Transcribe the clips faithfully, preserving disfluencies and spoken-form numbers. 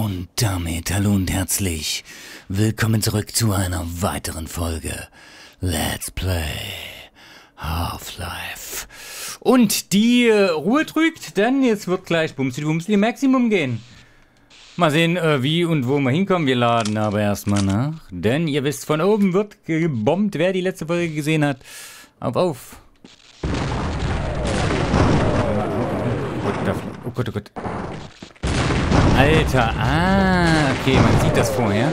Und damit hallo und herzlich willkommen zurück zu einer weiteren Folge Let's Play Half-Life. Und die äh, Ruhe trügt, denn jetzt wird gleich Bumsli Bumsli Maximum gehen. Mal sehen, äh, wie und wo wir hinkommen. Wir laden aber erstmal nach. Denn ihr wisst, von oben wird gebombt, wer die letzte Folge gesehen hat. Auf, auf. Oh Gott, oh Gott. Alter, ah, okay, man sieht das vorher.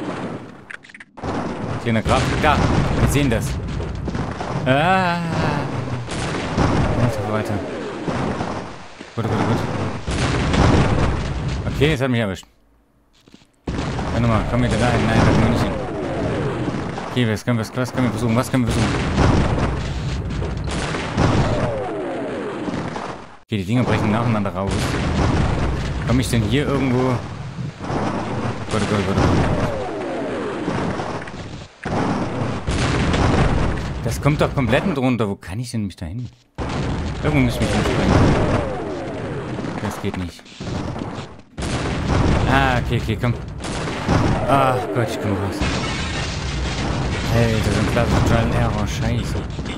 Hier eine Grafik, da, wir sehen das. Ah. Weiter, weiter. Gut, gut, gut. Okay, jetzt hat mich erwischt. Warte mal, komm wieder da hin. Nein, da kommen wir nicht hin. Okay, was können wir, was können wir versuchen? Was können wir versuchen? Okay, die Dinger brechen nacheinander raus. Komme ich denn hier irgendwo? Gott, Gott, Gott, Gott. Das kommt doch komplett mit runter. Wo kann ich denn mich da hin? Irgendwo muss ich mich hinspringen. Das geht nicht. Ah, okay, okay, komm. Ach Gott, ich komme raus. Alter, so ein klassischer Trial and Error. Scheiße.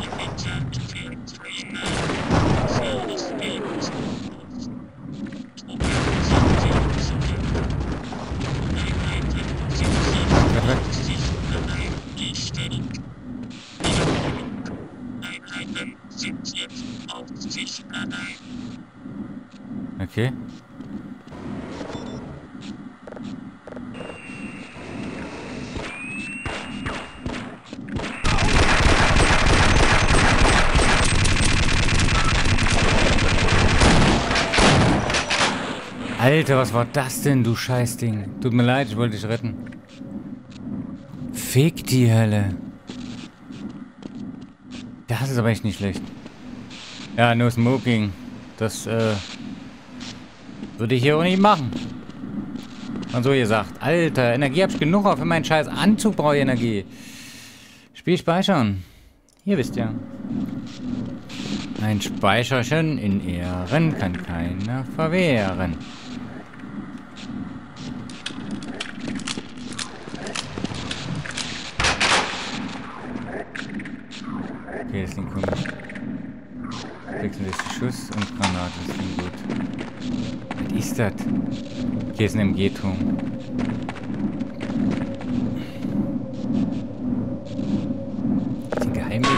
Okay. Alter, was war das denn, du Scheißding? Tut mir leid, ich wollte dich retten. Fick die Hölle. Das ist aber echt nicht schlecht. Ja, no smoking. Das, äh... würde ich hier auch nicht machen. Und so gesagt. Alter, Energie hab ich genug auf. Für meinen scheiß Anzug brauche ich Energie. Spiel speichern. Hier wisst ihr. Ein Speicherchen in Ehren kann keiner verwehren. Okay, das klingt komisch. sechsundsechzig Schuss und Granate, das klingt gut. Was ist das? Hier ist ein M G-Turm. Ist ein Geheimweg?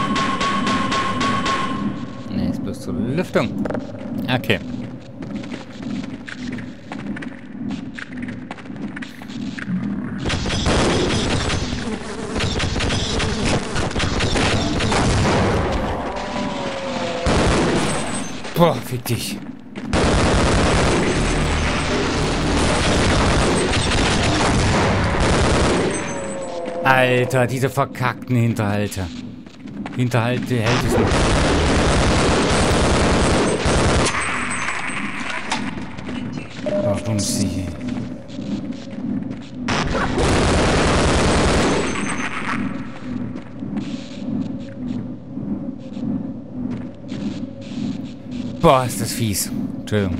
Ne, ist bloß zur Lüftung. Okay. Boah, fick dich. Alter, diese verkackten Hinterhalte. Hinterhalte hält es nicht. Warum sie? Boah, ist das fies. Entschuldigung.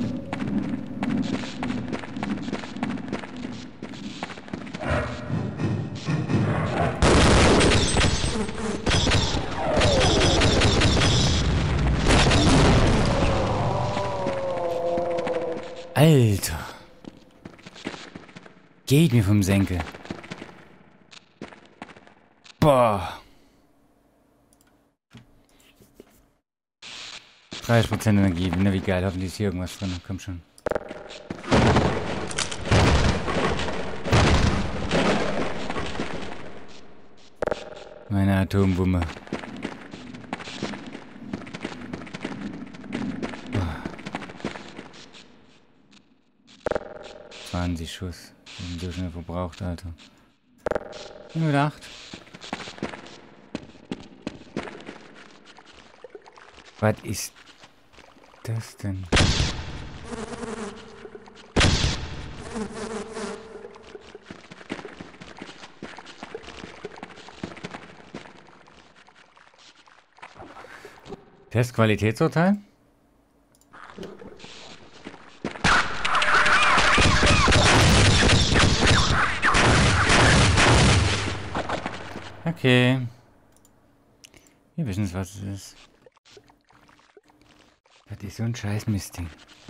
Alter. Geht mir vom Senkel. Boah. dreißig Prozent Energie. Na, wie geil. Hoffentlich ist hier irgendwas drin. Komm schon. Meine Atombombe. zwanzig Schuss. Die sind so schnell verbraucht, Alter. null Komma acht. Was ist das denn? Testqualitätsurteil? Okay. Wir wissen, was es ist. Das ist so ein scheiß Mistding.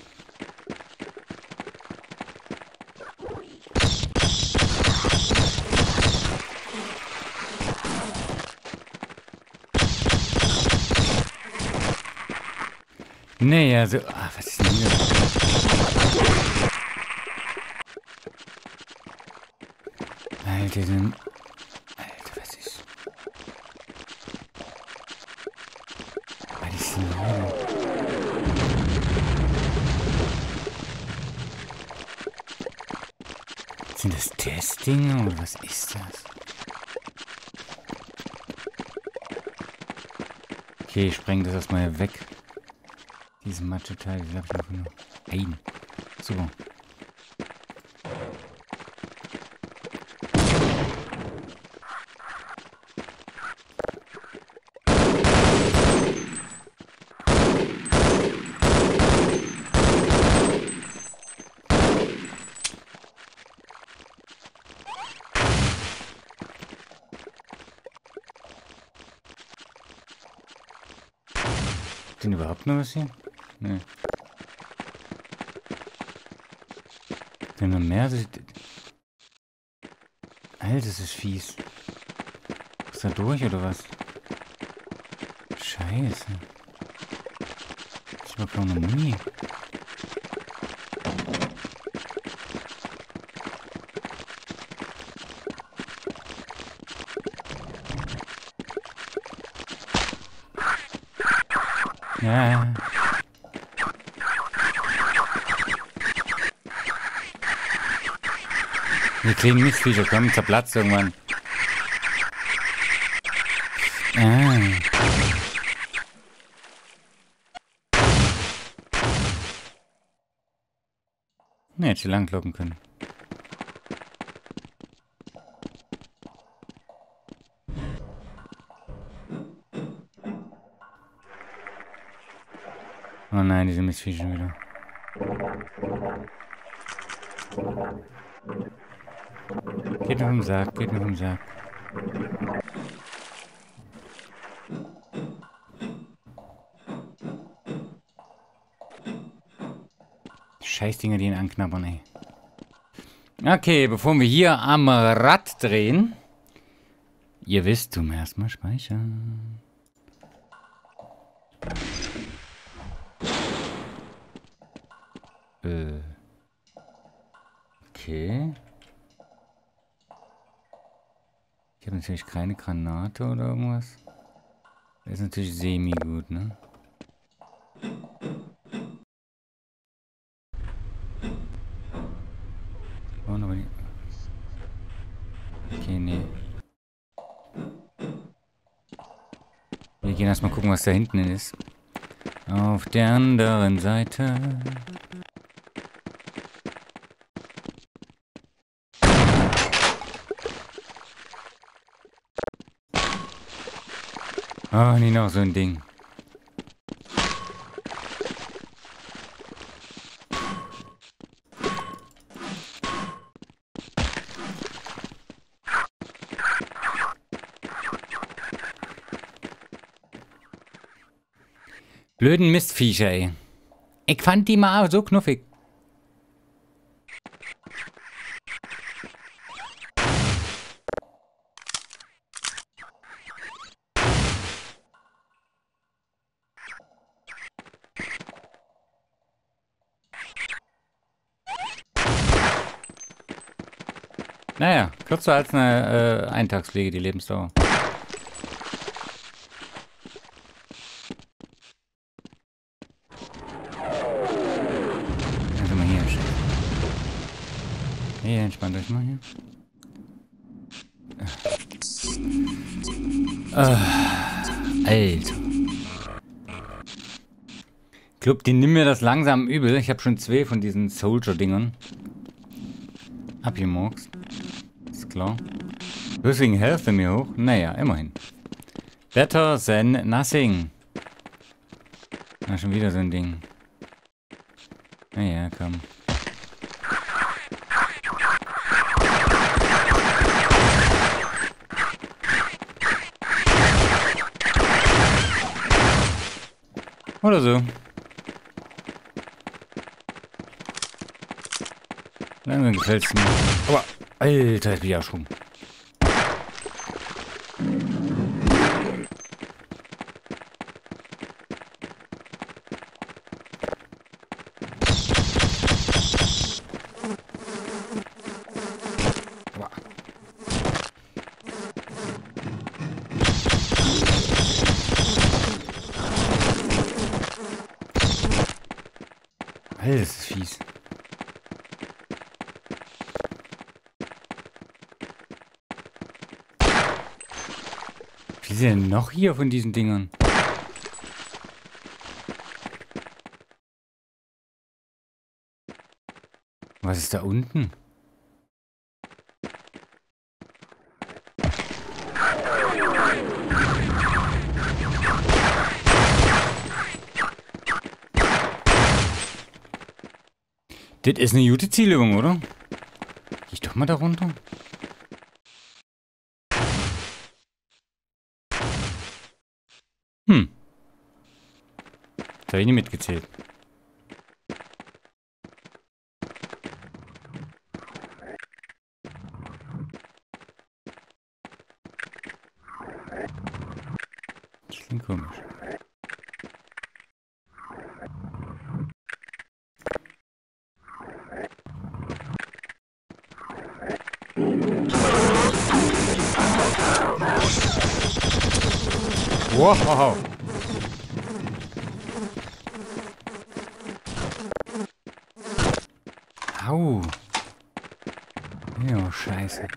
Naja, so... Ah, was ist denn hier? Alter, den... Alter, was ist... Was ist denn hier? Sind das Testdinger oder was ist das? Okay, ich spreng das erstmal weg. Diese Matscheteil, wie habe ich noch? Ein. Super. Ist denn überhaupt noch was hier? Nee. Wenn man mehr sieht. Alter, das ist fies. Ist da durch oder was? Scheiße. Ich hab noch eine Muni. Ja. Wir kriegen nicht viel, wir kommen zerplatzt irgendwann. Ah. Ne, hätte ich langlocken können. Oh nein, diese Mistvieh schon wieder. Geht noch im Sack, geht noch im Sack. Scheißdinger, die ihn anknabbern, ey. Okay, bevor wir hier am Rad drehen. Ihr wisst, tun wir erstmal speichern. Äh. Okay. Ich habe natürlich keine Granate oder irgendwas. Das ist natürlich semi-gut, ne? Oh, aber die... Okay, nee. Wir gehen erstmal gucken, was da hinten ist. Auf der anderen Seite... Oh, nie noch so ein Ding. Blöden Mistviecher, ey. Ich fand die mal so knuffig. Naja, kürzer als eine äh, Eintagspflege, die Lebensdauer. Also mal hier. Hier, entspannt euch mal hier. Äh, Alter. Club, die nimm mir das langsam übel. Ich habe schon zwei von diesen Soldier-Dingern abgemurkst. Ist klar. Deswegen helft mir hoch. Naja, immerhin. Better than nothing. Na, schon wieder so ein Ding. Naja, komm. Oder so. Langsam gefällt's mir. Aber, Alter, ist wieder schon. Alter, das ist fies. Wie sind denn noch hier von diesen Dingern? Was ist da unten? Das ist eine gute Zielübung, oder? Geh ich doch mal da runter. Hm. Das habe ich nicht mitgezählt. Das klingt komisch. Wow. Au. Ja, scheiße.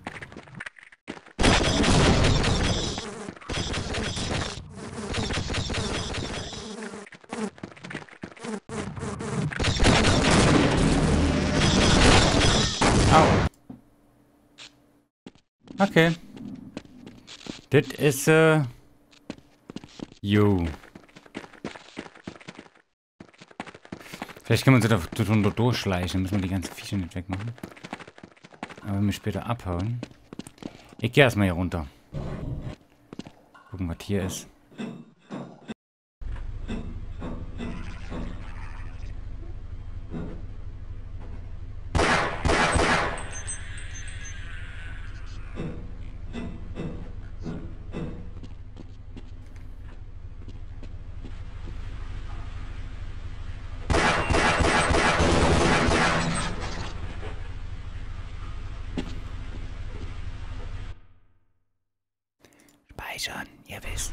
Au. Okay. Das ist, äh... Jo. Vielleicht können wir uns da drunter durchschleichen. Müssen wir die ganzen Viecher nicht wegmachen. Aber wenn wir später abhauen. Ich gehe erstmal hier runter. Gucken, was hier ist. Speichern, ihr wisst.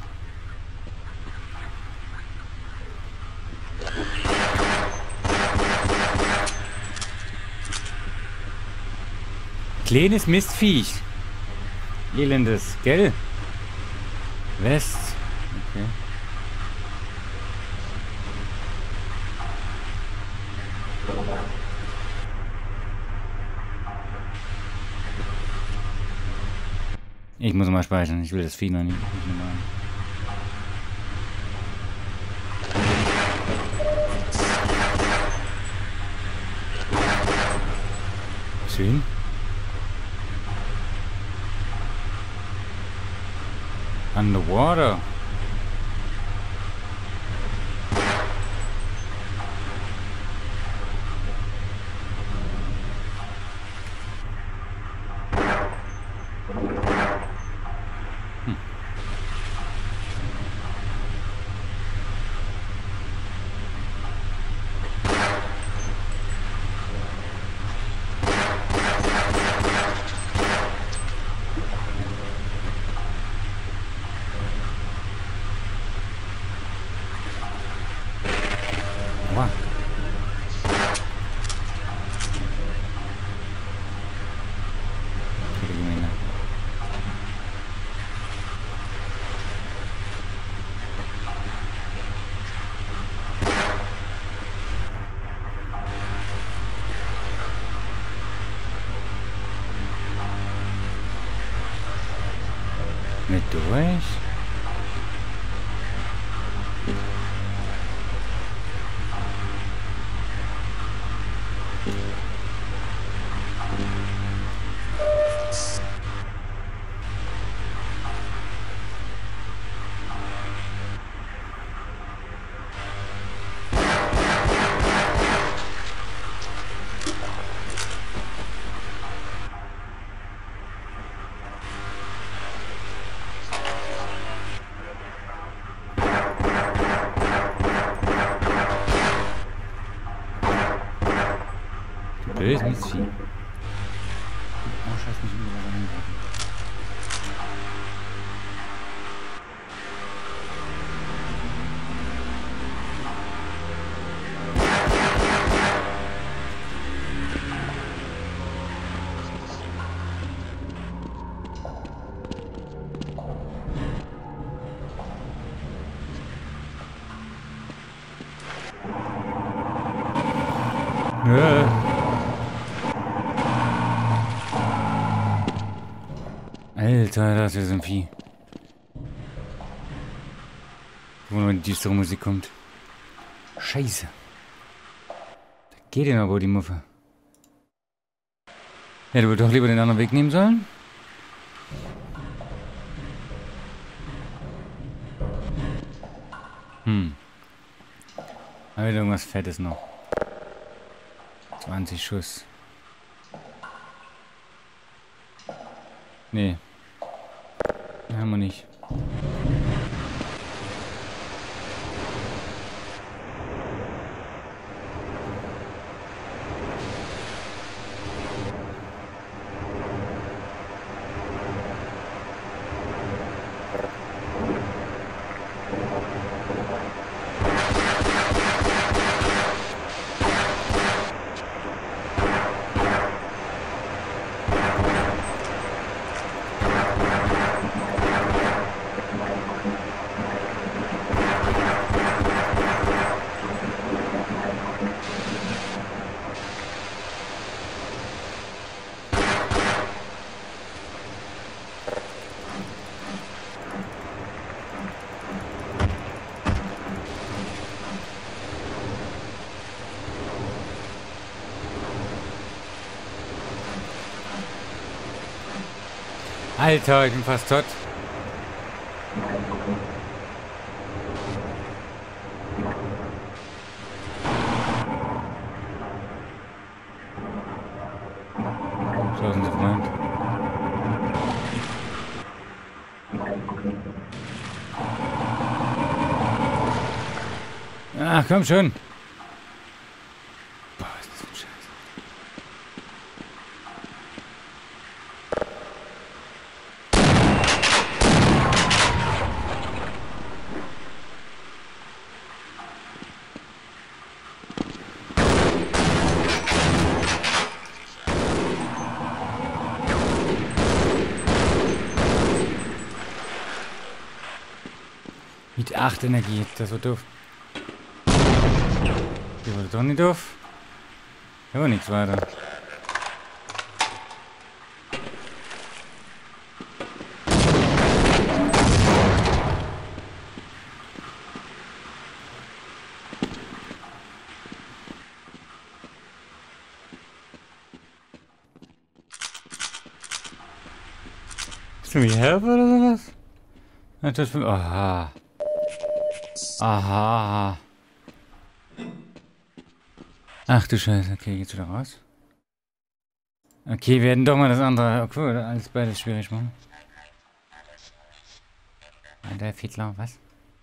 Kleines Mistviech. Elendes, gell? West. Okay. Ich muss mal speichern. Ich will das Vieh noch nicht, nicht mehr machen. Schön. Underwater. Wow. Mit durch. Blödes Mistvieh. Oh, scheiß nicht überall hingreifen. Ja. Alter, das ist ein Vieh. Wo nur die düstere Musik kommt. Scheiße. Da geht denn aber die Muffe. Hätte wohl doch lieber den anderen Weg nehmen sollen. Hm. Aber irgendwas Fettes noch. zwanzig Schuss. Nee. Haben wir nicht. Alter, ich bin fast tot. Tausende Freund. Ach, komm schon. Boah, ist das ein Scheiß. Mit acht Energie, das war doof. Die wurde doch nicht doof. Aber nichts weiter. Willst du mich helfen oder sowas? Das für... Aha. Aha. Ach du Scheiße, okay, geht's wieder raus? Okay, wir hätten doch mal das andere. Okay, oder? Alles beides schwierig machen. Der Fiedler, was?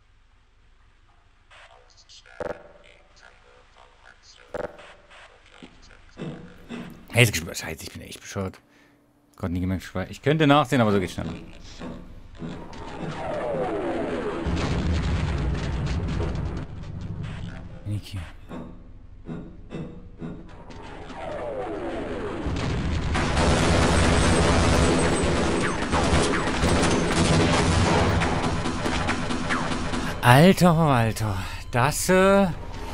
Hey, ist gespannt. Scheiße, ich bin echt bescheuert. Gott, nie gemerkt, ich könnte nachsehen, aber so geht's schneller. Niki. Alter, Alter, das, äh...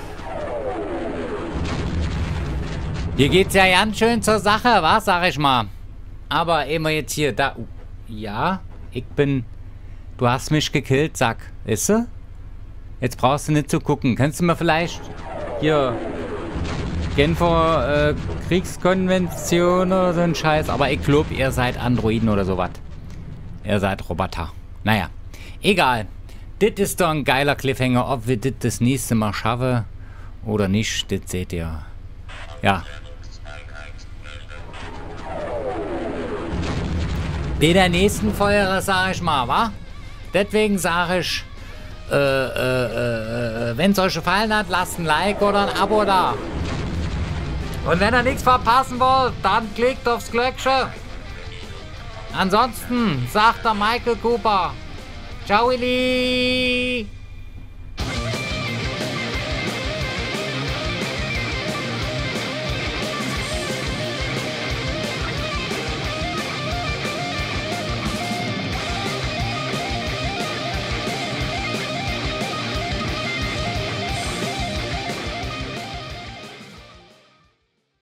hier geht's ja ganz schön zur Sache, was, sag ich mal. Aber immer jetzt hier, da... Ja, ich bin... Du hast mich gekillt, Sack. Ist du? Jetzt brauchst du nicht zu gucken. Kannst du mir vielleicht... Hier... Genfer, äh, Kriegskonvention oder so ein Scheiß. Aber ich glaube, ihr seid Androiden oder sowas. Ihr seid Roboter. Naja, egal. Das ist doch ein geiler Cliffhanger. Ob wir das das nächste Mal schaffen oder nicht, das seht ihr. Ja. In der nächsten Folge, sag ich mal, wa? Deswegen sage ich, äh, äh, äh, wenn es euch gefallen hat, lasst ein Like oder ein Abo da. Und wenn ihr nichts verpassen wollt, dann klickt aufs Glöckchen. Ansonsten sagt der Michael Cooper. Ciao, Willi.